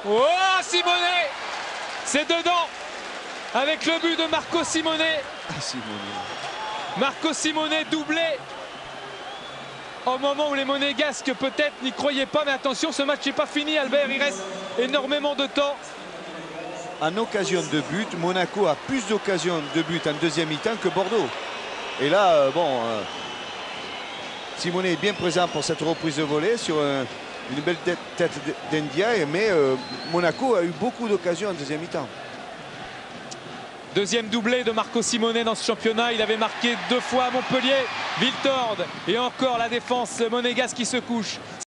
Oh, Simone! C'est dedans avec le but de Marco Simone. Marco Simone doublé au moment où les Monégasques peut-être n'y croyaient pas. Mais attention, ce match n'est pas fini, Albert. Il reste énormément de temps. En occasion de but, Monaco a plus d'occasions de but en deuxième mi-temps que Bordeaux. Et là, Simone est bien présent pour cette reprise de volée sur une belle tête d'India. Mais Monaco a eu beaucoup d'occasions en deuxième mi-temps. Deuxième doublé de Marco Simone dans ce championnat. Il avait marqué 2 fois à Montpellier. Viltord et encore la défense monégasque qui se couche.